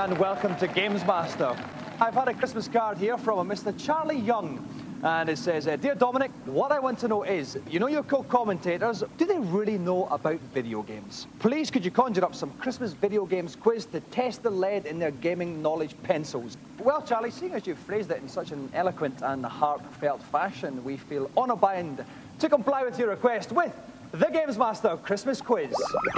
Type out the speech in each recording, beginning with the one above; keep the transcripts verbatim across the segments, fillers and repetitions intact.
and welcome to Games Master. I've had a Christmas card here from a Mister Charlie Young, and it says, uh, Dear Dominic, what I want to know is, you know your co-commentators, do they really know about video games? Please could you conjure up some Christmas video games quiz to test the lead in their gaming knowledge pencils? Well, Charlie, seeing as you've phrased it in such an eloquent and heartfelt fashion, we feel honour bound to comply with your request with the Games Master Christmas Quiz.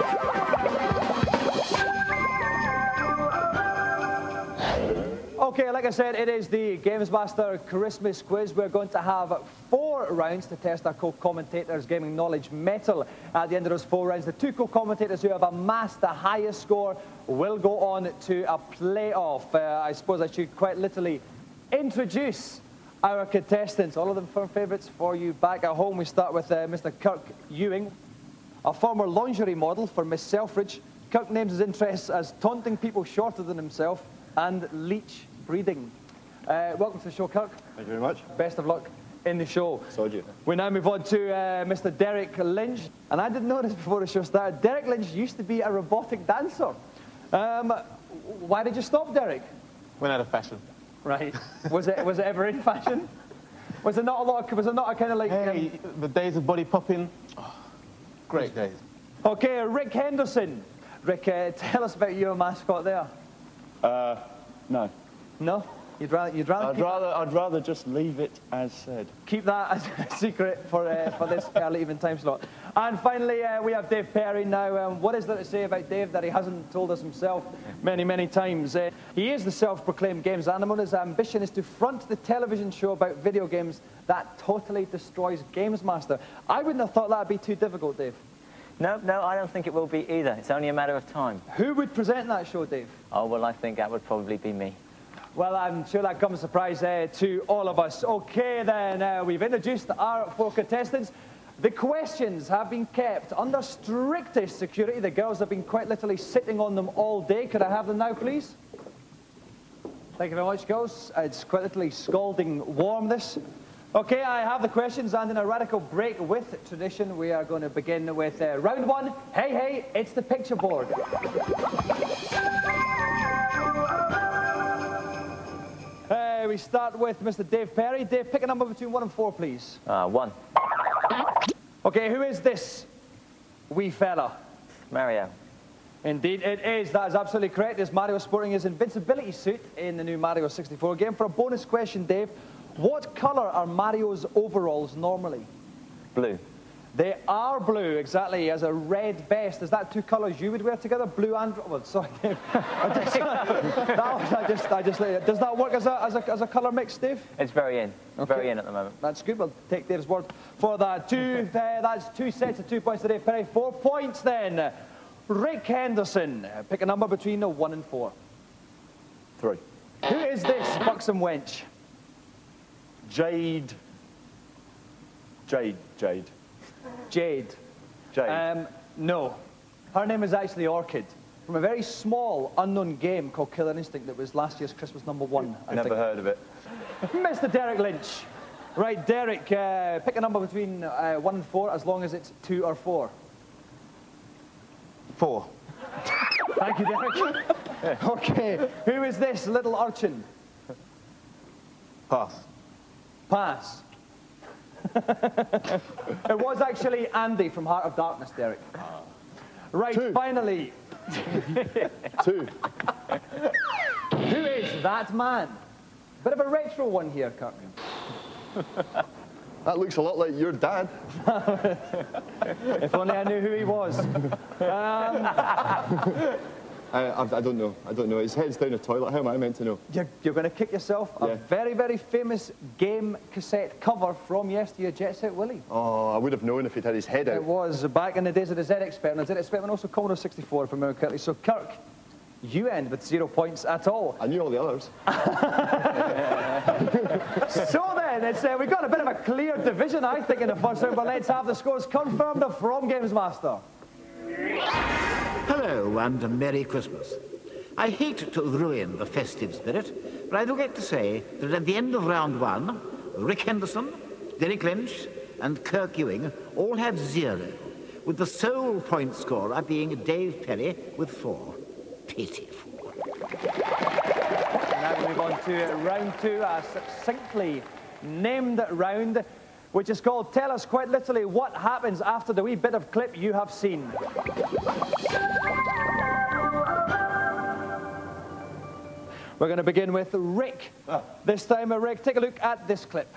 Okay, like I said, it is the Games Master Christmas Quiz. We're going to have four rounds to test our co-commentators' gaming knowledge metal. At the end of those four rounds, the two co-commentators who have amassed the highest score will go on to a playoff. Uh, I suppose I should quite literally introduce our contestants. All of them firm favourites for you back at home. We start with uh, Mister Kirk Ewing, a former lingerie model for Miss Selfridge. Kirk names his interests as taunting people shorter than himself and leech breeding. Uh, welcome to the show, Kirk. Thank you very much. Best of luck in the show. So do you. We now move on to uh, Mister Derek Lynch. And I didn't know this before the show started. Derek Lynch used to be a robotic dancer. Um, why did you stop, Derek? Went out of fashion. Right. Was it was it ever in fashion? Was there not a lot of, was there not a kind of like... Hey, um, the days of body popping, oh, great days. Okay, Rick Henderson. Rick, uh, tell us about your mascot there. Uh, no. No? You'd rather... You'd rather I'd rather, I'd rather just leave it as said. Keep that as a secret for, uh, for this early evening time slot. And finally, uh, we have Dave Perry. Now, um, what is there to say about Dave that he hasn't told us himself many, many times? Uh, he is the self-proclaimed games animal. His ambition is to front the television show about video games that totally destroys Games Master. I wouldn't have thought that would be too difficult, Dave. No, no, I don't think it will be either. It's only a matter of time. Who would present that show, Dave? Oh, well, I think that would probably be me. Well, I'm sure that comes as a surprise uh, to all of us. Okay, then, uh, we've introduced our four contestants. The questions have been kept under strictest security. The girls have been quite literally sitting on them all day. Could I have them now, please? Thank you very much, girls. It's quite literally scalding warm, this. Okay, I have the questions, and in a radical break with tradition, we are going to begin with uh, round one. Hey, hey, it's the picture board. Uh, we start with Mister Dave Perry. Dave, pick a number between one and four, please. Uh, one. Okay, who is this wee fella? Mario. Indeed, it is. That is absolutely correct. Is Mario sporting his invincibility suit in the new Mario sixty-four game? For a bonus question, Dave, what colour are Mario's overalls normally? Blue. They are blue, exactly, as a red vest. Is that two colours you would wear together? Blue and... Well, sorry, Dave. I just, that was, I just, I just, does that work as a, as a, as a colour mix, Dave? It's very in. Okay. Very in at the moment. That's good. We'll take Dave's word for that. Two, uh, that's two sets of two points to Dave Perry. Four points, then. Rick Henderson. Pick a number between one and four. Three. Who is this buxom wench? Jade. Jade. Jade. Jade. Jade. Um, no. Her name is actually Orchid, from a very small, unknown game called Killer Instinct that was last year's Christmas number one. I Never think. heard of it. Mister Derek Lynch. Right, Derek, uh, pick a number between uh, one and four, as long as it's two or four. Four. Thank you, Derek. Okay, who is this little urchin? Pass. Pass. It was actually Andy from Heart of Darkness, Derek. Right, Two. finally. Two. Who is that man? Bit of a retro one here, Kirk. That looks a lot like your dad. If only I knew who he was. Um, I, I, I don't know. I don't know. His head's down the toilet. How am I meant to know? you're you're going to kick yourself. A Yeah. very, very famous game cassette cover from yesteryear, Jet Set Willie. Oh, I would have known if he'd had his head It out. was back in the days of the Z Expert, and the Z Expert and also Commodore sixty-four, if I remember correctly. So, Kirk, you end with zero points at all. I knew all the others. So then, it's, uh, we've got a bit of a clear division, I think, in the first round, but let's have the scores confirmed from Games Master. Hello and a Merry Christmas. I hate to ruin the festive spirit, but I do get to say that at the end of round one, Rick Henderson, Derek Lynch and Kirk Ewing all had zero, with the sole point scorer being Dave Perry with four. Pitiful. We move on to round two, a succinctly named round, which is called Tell Us Quite Literally What Happens After the Wee Bit of Clip You Have Seen. We're going to begin with Rick. Ah. This time, uh, Rick, take a look at this clip.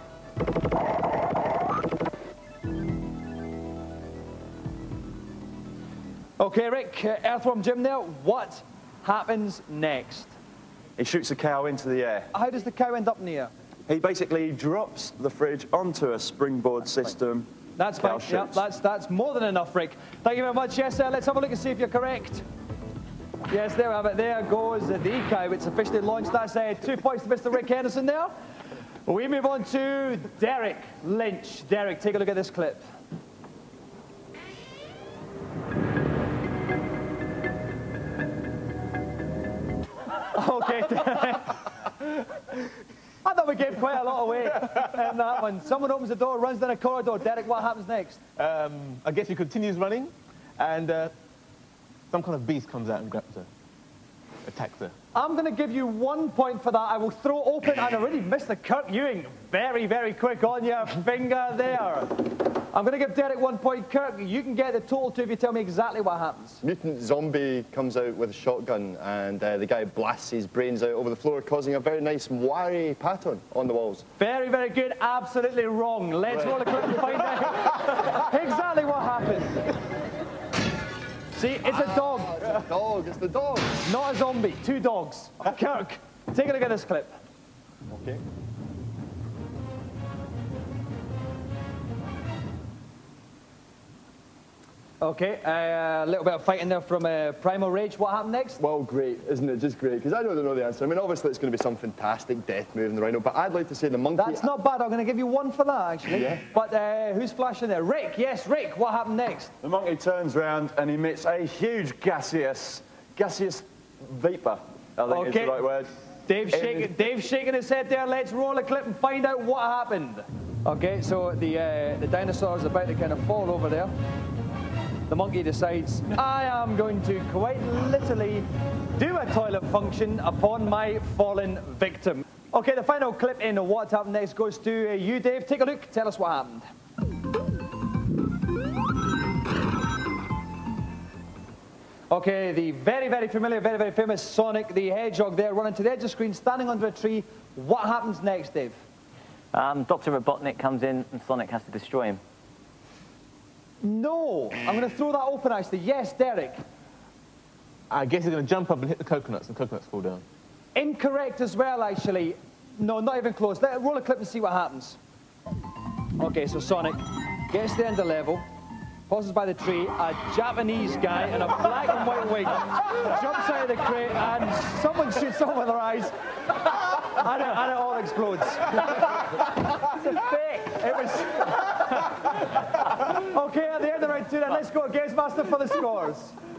Okay, Rick, uh, Earthworm Jim there, what happens next? He shoots a cow into the air. How does the cow end up in the air? He basically drops the fridge onto a springboard system. That's fine. Yeah, that's, that's more than enough, Rick. Thank you very much. Yes, sir, let's have a look and see if you're correct. Yes, there we have it. There goes the cow. It's officially launched. That's uh, two points to Mister Rick Henderson there. We move on to Derek Lynch. Derek, take a look at this clip. Okay, Derek. I thought we gave quite a lot away in that one. Someone opens the door, runs down a corridor. Derek, what happens next? Um, I guess he continues running, and uh, some kind of beast comes out and grabs her, attacks her. I'm going to give you one point for that. I will throw open, and I already missed the Kirk Ewing. Very, very quick on your finger there. I'm going to give Derek one point. Kirk, you can get the total two if you tell me exactly what happens. Mutant zombie comes out with a shotgun, and uh, the guy blasts his brains out over the floor, causing a very nice wiry pattern on the walls. Very, very good. Absolutely wrong. Let's roll a clip and find out exactly what happened. See, it's a dog. It's a dog. It's the dog. Not a zombie. Two dogs. Kirk, take a look at this clip. Okay. Okay, uh, a little bit of fighting there from uh, Primal Rage. What happened next? Well, great, isn't it? Just great, because I don't know the answer. I mean, obviously it's going to be some fantastic death move in the rhino, but I'd like to say the monkey... That's not bad. I'm going to give you one for that, actually. Yeah. But uh, who's flashing there? Rick, yes, Rick, what happened next? The monkey turns round and emits a huge gaseous, gaseous vapour, I think okay. is the right word. Dave's shaking, Dave's shaking his head there. Let's roll a clip and find out what happened. Okay, so the, uh, the dinosaur's about to kind of fall over there. The monkey decides, I am going to quite literally do a toilet function upon my fallen victim. Okay, the final clip in What Happened Next goes to uh, you, Dave. Take a look. Tell us what happened. Okay, the very, very familiar, very, very famous Sonic the Hedgehog there running to the edge of the screen, standing under a tree. What happens next, Dave? Um, Doctor Robotnik comes in and Sonic has to destroy him. No, I'm going to throw that open, actually. Yes, Derek. I guess he's going to jump up and hit the coconuts, and coconuts fall down. Incorrect as well, actually. No, not even close. Let, roll a clip and see what happens. Okay, so Sonic gets to the end of the level, pauses by the tree. A Japanese guy in a black and white wig jumps out of the crate, and someone shoots someone with their eyes, and it, and it all explodes. It was... Okay, at the end of round two, then let's go to Games Master for the scores.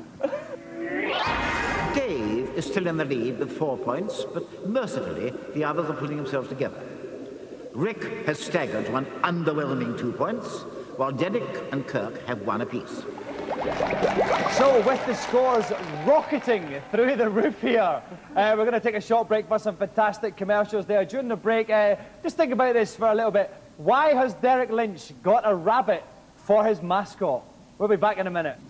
Dave is still in the lead with four points, but mercifully, the others are pulling themselves together. Rick has staggered to an underwhelming two points, while Derek and Kirk have one apiece. So, with the scores rocketing through the roof here, uh, we're going to take a short break for some fantastic commercials there. During the break, uh, just think about this for a little bit. Why has Derek Lynch got a rabbit for his mascot? We'll be back in a minute.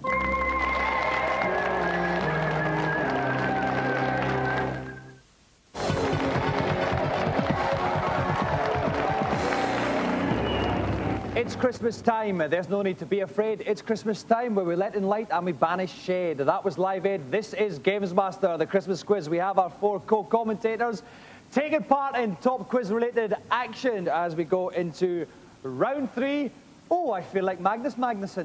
It's Christmas time. There's no need to be afraid. It's Christmas time where we let in light and we banish shade. That was Live Aid. This is Games Master, the Christmas quiz. We have our four co-commentators taking part in top quiz-related action as we go into round three. Oh, I feel like Magnus Magnusson.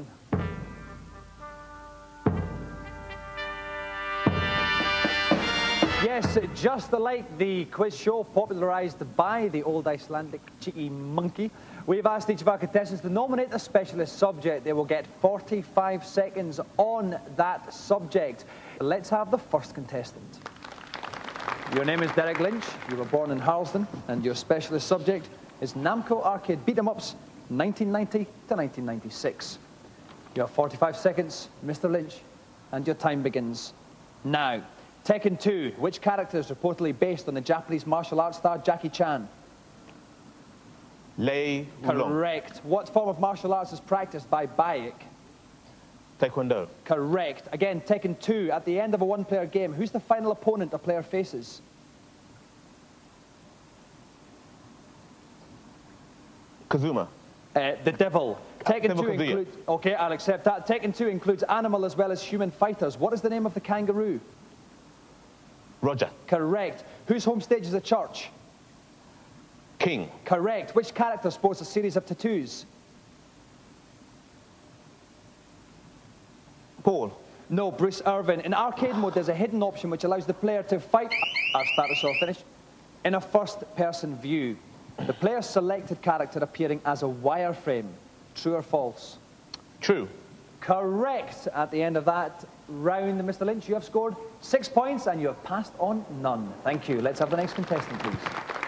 Yes, just like the quiz show popularised by the old Icelandic cheeky monkey, we've asked each of our contestants to nominate a specialist subject. They will get forty-five seconds on that subject. Let's have the first contestant. Your name is Derek Lynch. You were born in Harlesden, and your specialist subject is Namco Arcade Beat-em-ups nineteen ninety to nineteen ninety-six. You have forty-five seconds, Mister Lynch, and your time begins now. Tekken two. Which character is reportedly based on the Japanese martial arts star Jackie Chan? Lei Wulong. Correct. What form of martial arts is practiced by Bayek? Taekwondo. Correct. Again, Tekken two. At the end of a one-player game, who's the final opponent a player faces? Kazuma. Uh, the devil. Tekken Devil two Kazuya. includes... Okay, I'll accept that. Tekken two includes animal as well as human fighters. What is the name of the kangaroo? Roger. Correct. Whose home stage is a church? King. Correct. Which character sports a series of tattoos? Paul. No, Bruce Irvin. In arcade mode, there's a hidden option which allows the player to fight... I'll start this off, finish. In a first-person view. The player's selected character appearing as a wireframe. True or false? True. Correct. At the end of that round, Mister Lynch, you have scored six points and you have passed on none. Thank you. Let's have the next contestant, please.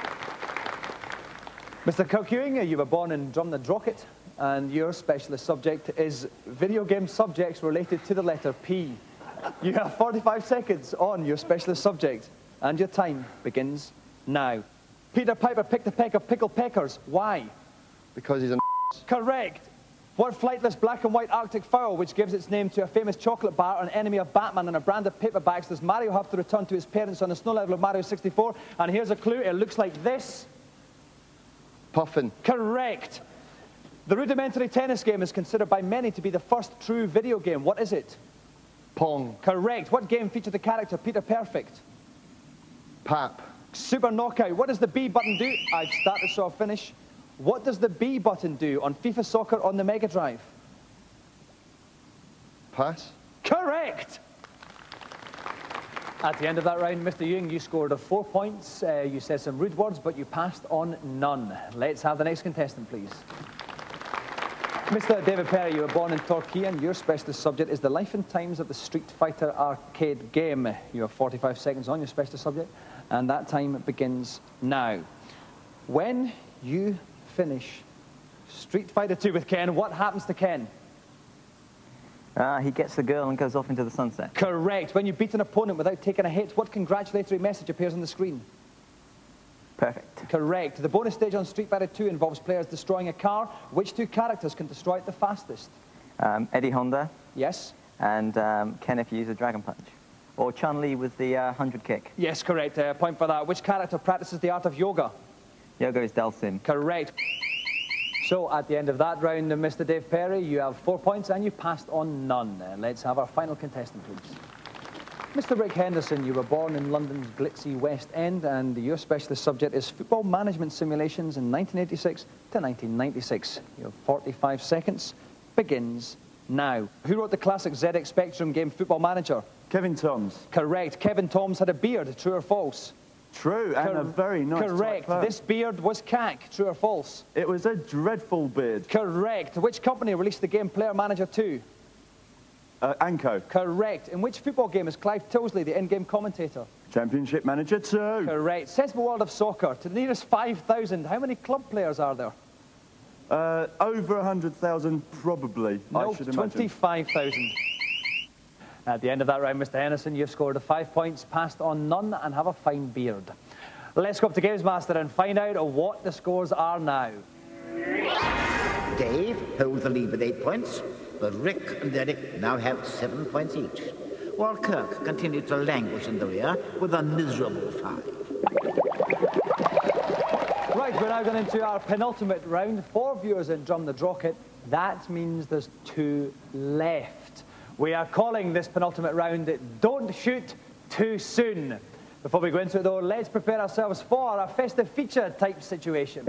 Mister Kirk Ewing, you were born in Drumnadrochit, and your specialist subject is video game subjects related to the letter P. You have forty-five seconds on your specialist subject, and your time begins now. Peter Piper picked a peck of pickled peckers. Why? Because he's a Correct. What flightless black and white Arctic fowl, which gives its name to a famous chocolate bar, an enemy of Batman, and a brand of paperbacks, does Mario have to return to his parents on the snow level of Mario sixty-four? And here's a clue. It looks like this. Puffin. Correct. The rudimentary tennis game is considered by many to be the first true video game. What is it? Pong. Correct. What game featured the character Peter Perfect? Pap. Super Knockout. What does the B button do? I've started, so I'll finish. What does the B button do on FIFA Soccer on the Mega Drive? Pass. Correct. At the end of that round, Mister Ewing, you scored four points. Uh, you said some rude words, but you passed on none. Let's have the next contestant, please. Mister David Perry, you were born in Torquay, and your specialist subject is the life and times of the Street Fighter arcade game. You have forty-five seconds on your specialist subject, and that time begins now. When you finish Street Fighter two with Ken, what happens to Ken? Uh, he gets the girl and goes off into the sunset. Correct. When you beat an opponent without taking a hit, what congratulatory message appears on the screen? Perfect. Correct. The bonus stage on Street Fighter two involves players destroying a car. Which two characters can destroy it the fastest? Um, Eddie Honda Yes. and um, Ken if you use a Dragon Punch. Or Chun-Li with the uh, hundred kick. Yes, correct. Uh, point for that. Which character practices the art of yoga? Yoga is Dalsim. Correct. So at the end of that round, Mister Dave Perry, you have four points and you passed on none. Uh, let's have our final contestant, please. Mister Rick Henderson, you were born in London's glitzy West End, and your specialist subject is football management simulations in nineteen eighty-six to nineteen ninety-six. Your forty-five seconds begins now. Who wrote the classic Z X Spectrum game Football Manager? Kevin Toms. Correct. Kevin Toms had a beard. True or false? True, and Cor a very nice Correct. tight perm. This beard was cack. True or false? It was a dreadful beard. Correct. Which company released the game Player Manager two? Uh, Anko. Correct. In which football game is Clive Tilsley the in-game commentator? Championship Manager two. Correct. Sensible World of Soccer. To the nearest five thousand, how many club players are there? Uh, over one hundred thousand, probably, No, I should imagine. twenty-five thousand. At the end of that round, Mister Henderson, you've scored five points, passed on none, and have a fine beard. Let's go up to Games Master and find out what the scores are now. Dave holds the lead with eight points, but Rick and Derek now have seven points each, while Kirk continued to languish in the rear with a miserable five. Right, we're now going into our penultimate round. Four viewers in Drumnadrochit. That means there's two left. We are calling this penultimate round Don't Shoot Too Soon. Before we go into it, though, let's prepare ourselves for a festive feature type situation.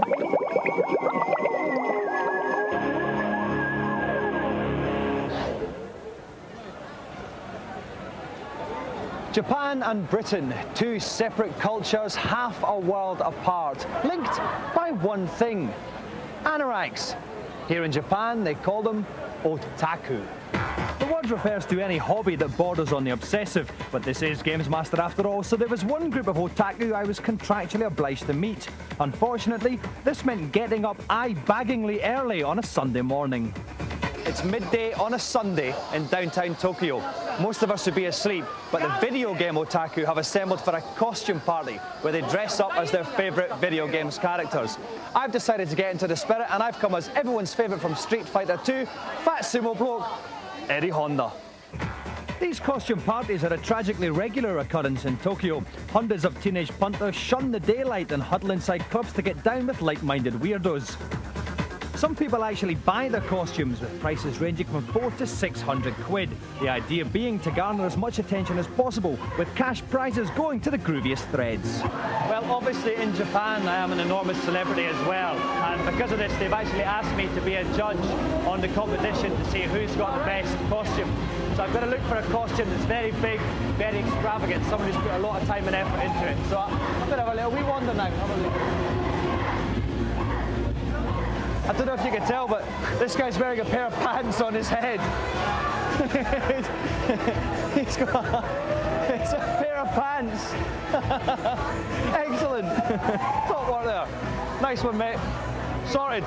Japan and Britain, two separate cultures, half a world apart, linked by one thing, anoraks. Here in Japan, they call them otaku. The word refers to any hobby that borders on the obsessive, but this is Games Master after all, so there was one group of otaku I was contractually obliged to meet. Unfortunately, this meant getting up eye-baggingly early on a Sunday morning. It's midday on a Sunday in downtown Tokyo. Most of us would be asleep, but the video game otaku have assembled for a costume party where they dress up as their favourite video games characters. I've decided to get into the spirit, and I've come as everyone's favourite from Street Fighter two, Fat Sumo Bloke, Eddie Honda. These costume parties are a tragically regular occurrence in Tokyo. Hundreds of teenage punters shun the daylight and huddle inside clubs to get down with like-minded weirdos. Some people actually buy their costumes, with prices ranging from four to six hundred quid. The idea being to garner as much attention as possible, with cash prizes going to the grooviest threads. Well, obviously in Japan I am an enormous celebrity as well, and because of this they've actually asked me to be a judge on the competition to see who's got the best costume. So I've got to look for a costume that's very big, very extravagant, someone who's put a lot of time and effort into it. So I'm going to have a little wee wander now. Have a look. I don't know if you can tell, but this guy's wearing a pair of pants on his head. He's got a, it's a pair of pants. Excellent. Top work there. Nice one, mate. Sorted.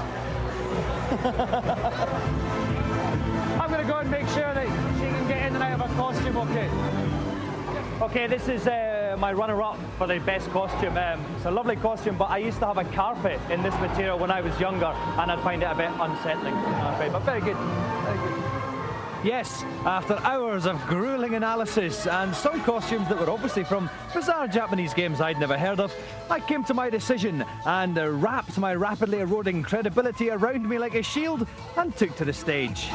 I'm going to go and make sure that she can get in and out of her costume, okay? Okay, this is uh, my runner-up for the best costume. Um, it's a lovely costume, but I used to have a carpet in this material when I was younger, and I'd find it a bit unsettling, I'm afraid, but very good. Very good. Yes, after hours of grueling analysis and some costumes that were obviously from bizarre Japanese games I'd never heard of, I came to my decision and uh, wrapped my rapidly eroding credibility around me like a shield and took to the stage.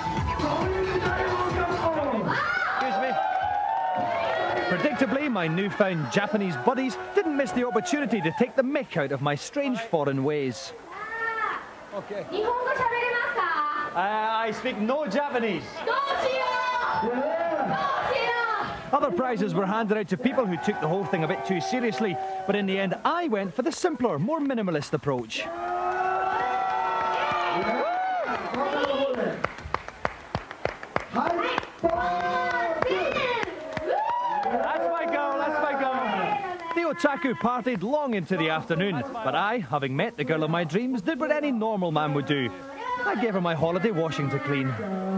Predictably, my newfound Japanese buddies didn't miss the opportunity to take the mick out of my strange foreign ways. Okay. Uh, I speak no Japanese. Other prizes were handed out to people who took the whole thing a bit too seriously, but in the end I went for the simpler, more minimalist approach. Otaku partied long into the afternoon, but I, having met the girl of my dreams, did what any normal man would do. I gave her my holiday washing to clean.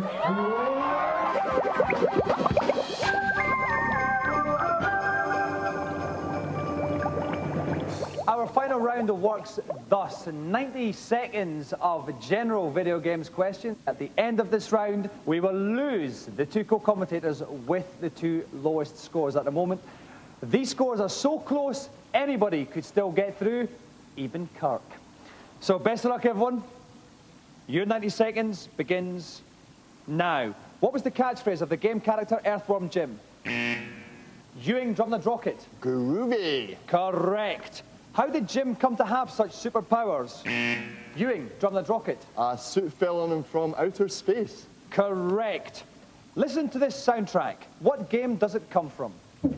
Our final round works thus. ninety seconds of general video games questions. At the end of this round, we will lose the two co-commentators with the two lowest scores at the moment. These scores are so close, anybody could still get through, even Kirk. So best of luck, everyone. Your ninety seconds begins now. What was the catchphrase of the game character Earthworm Jim? Ewing Drumnut Rocket. Groovy. Correct. How did Jim come to have such superpowers? Ewing Drumnut Rocket. A suit fell on him from outer space. Correct. Listen to this soundtrack. What game does it come from?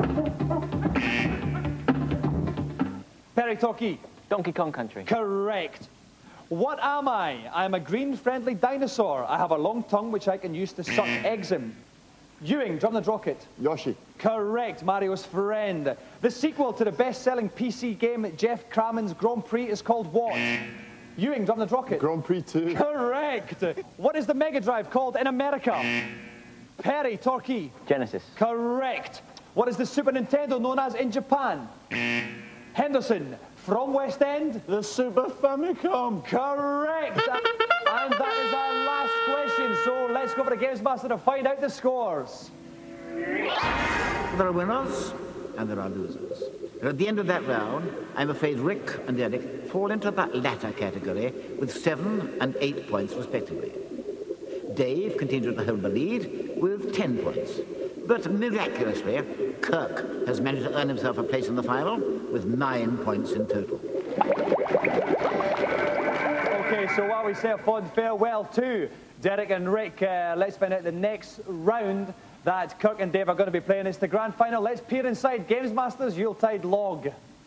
Perry Toki. Donkey Kong Country. Correct. What am I? I'm a green friendly dinosaur. I have a long tongue which I can use to suck eggs in. Ewing, Drumnut Rocket. Yoshi. Correct, Mario's friend. The sequel to the best-selling P C game Jeff Crammond's Grand Prix is called what? Ewing, Drumnut Rocket. Grand Prix two. Correct. What is the Mega Drive called in America? Perry, Torquay. Genesis. Correct. What is the Super Nintendo known as in Japan? Henderson. From West End? The Super Famicom. Correct. And that is our last question. So let's go for the Games Master to find out the scores. There are winners and there are losers. And at the end of that round, I'm afraid Rick and Eric fall into that latter category with seven and eight points respectively. Dave continued to hold the lead with ten points. But miraculously, Kirk has managed to earn himself a place in the final with nine points in total. Okay, so while we say a fond farewell to Derek and Rick, uh, let's find out the next round that Kirk and Dave are going to be playing. It's the grand final. Let's peer inside Games Master's Yuletide log.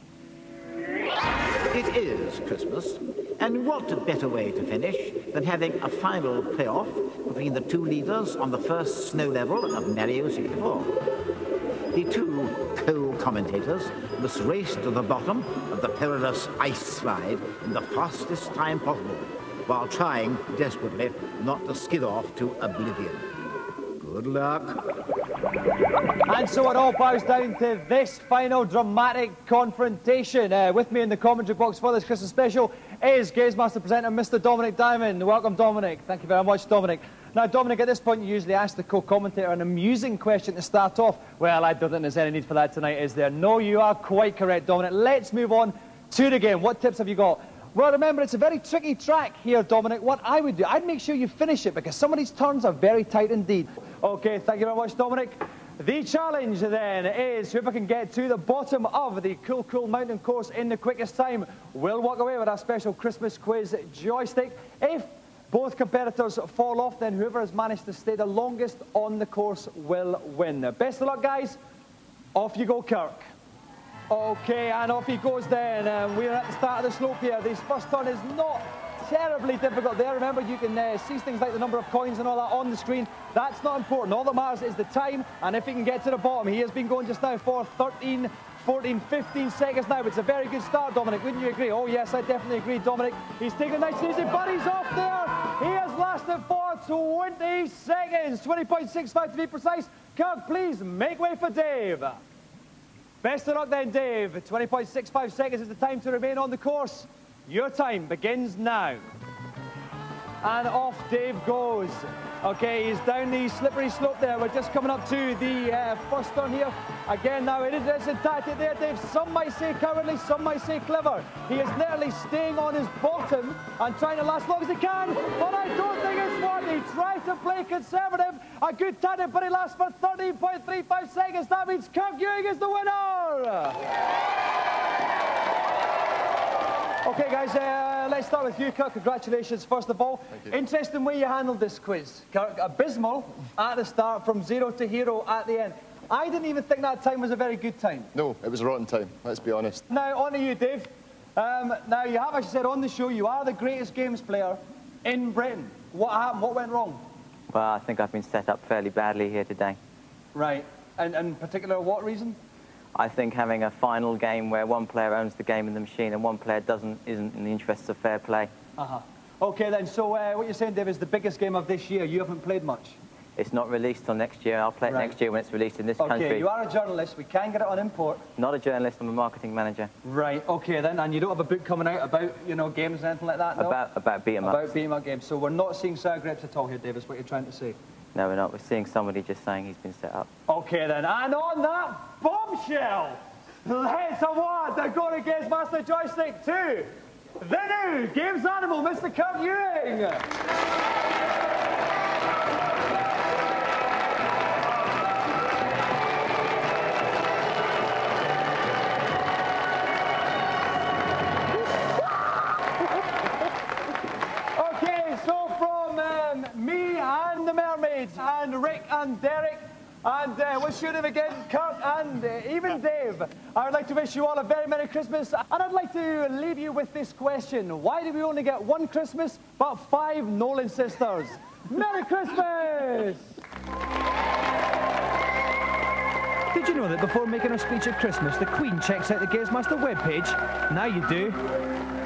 It is Christmas, and what better way to finish than having a final playoff between the two leaders on the first snow level of Mario sixty-four. The two co-commentators must race to the bottom of the perilous ice slide in the fastest time possible. while trying desperately not to skid off to oblivion. Good luck. And so it all bows down to this final dramatic confrontation. Uh, with me in the commentary box for this Christmas special is Games Master presenter Mister Dominic Diamond. Welcome, Dominic. Thank you very much, Dominic. Now, Dominic, at this point you usually ask the co-commentator an amusing question to start off. Well, I don't think there's any need for that tonight, is there? No, you are quite correct, Dominic. Let's move on to the game. What tips have you got? Well, remember, it's a very tricky track here, Dominic. What I would do, I'd make sure you finish it, because some of these turns are very tight indeed. OK, thank you very much, Dominic. The challenge, then, is whoever can get to the bottom of the Cool Cool Mountain course in the quickest time will walk away with our special Christmas quiz joystick. If both competitors fall off, then whoever has managed to stay the longest on the course will win. Best of luck, guys. Off you go, Kirk. OK, and off he goes then. Um, we're at the start of the slope here. This first turn is not terribly difficult there. Remember, you can uh, see things like the number of coins and all that on the screen. That's not important. All that matters is the time, and if he can get to the bottom. He has been going just now for thirteen, fourteen, fifteen seconds now. It's a very good start, Dominic. Wouldn't you agree? Oh, yes, I definitely agree, Dominic. He's taking a nice easy, but he's off there. He has lasted for twenty seconds. twenty point six five to be precise. Kirk, please make way for Dave. Best of luck then, Dave. twenty point six five seconds is the time to remain on the course. Your time begins now. And off Dave goes. OK, he's down the slippery slope there. We're just coming up to the uh, first turn here. Again, now, it is a tactic there, Dave. Some might say cowardly, some might say clever. He is literally staying on his bottom and trying to last as long as he can. But I don't think it's one. He tries to play conservative. A good tactic, but he lasts for thirteen point three five seconds. That means Kirk Ewing is the winner. OK, guys, uh, let's start with you, Kirk. Congratulations, first of all. Interesting way you handled this quiz, Kirk. Abysmal at the start, from zero to hero at the end. I didn't even think that time was a very good time. No, it was a rotten time, let's be honest. Now, on to you, Dave. Um, now, you have, as you said on the show, you are the greatest games player in Britain. What happened? What went wrong? Well, I think I've been set up fairly badly here today. Right. And in particular, what reason? I think having a final game where one player owns the game in the machine and one player doesn't isn't in the interests of fair play. Uh-huh. OK, then, so uh, what you're saying, Dave, is the biggest game of this year. You haven't played much. It's not released till next year. I'll play it Right. next year when it's released in this OK, country. you are a journalist. We can get it on import. Not a journalist, I'm a marketing manager. Right, OK, then. And you don't have a book coming out about, you know, games or anything like that, no? About, about beat 'em ups. About beat 'em up games. So we're not seeing sour grapes at all here, Dave, is what you're trying to say. No, we're not. We're seeing somebody just saying he's been set up. OK, then. And on that bombshell, let's award the Go to Games Master joystick to the new games animal, Mister Kirk Ewing. OK, so from um, me and the mermaids and Rick and Derek, and uh, what's your name again? Kirk and uh, even Dave. I would like to wish you all a very Merry Christmas. And I'd like to leave you with this question. Why do we only get one Christmas, but five Nolan sisters? Merry Christmas! Did you know that before making her speech at Christmas, the Queen checks out the Games Master webpage? Now you do.